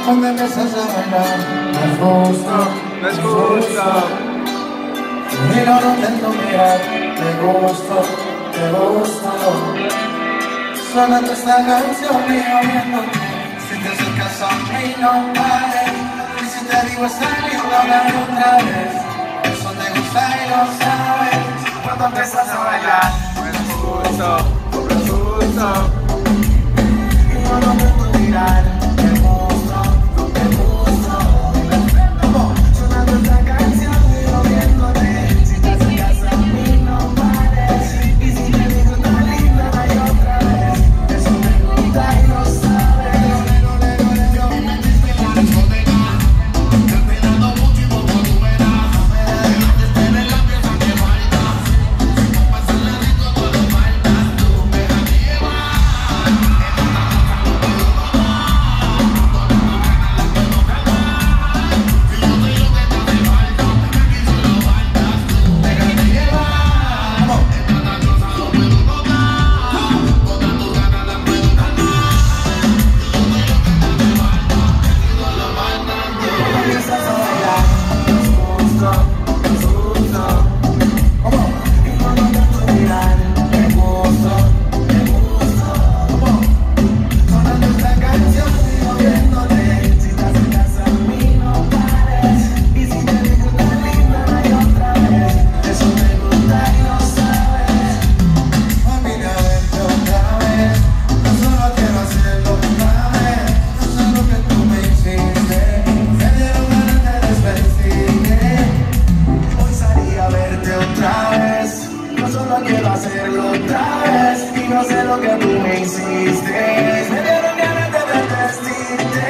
Cuando empiezas a bailar, no es justo, No es justo. y no lo intento mirar, te gusto, te gusto. Sonando esta canción y oyéndote. Si te acercas a mí no pares, y si te digo está lindo hablar otra vez. Eso te gusta y lo sabes. Cuando empiezas a bailar, No es justo. No es justo. y no lo intento mirar, te gusto, te gusto. Sonando esta canción y oyéndote. Si te acercas a mí no pares, y si te digo está lindo hablar otra vez. Eso te gusta y lo sabes. Quiero hacerlo otra vez y no sé lo que tú me hiciste. Me dieron ganas de vestirte.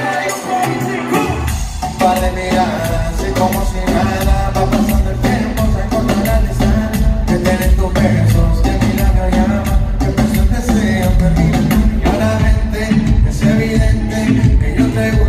Un par de miradas y como si nada va pasando el tiempo, se encontrará el estar que tienen tus besos, que mi labio llama, que pasión desean perder. Claramente es evidente que yo te gusto.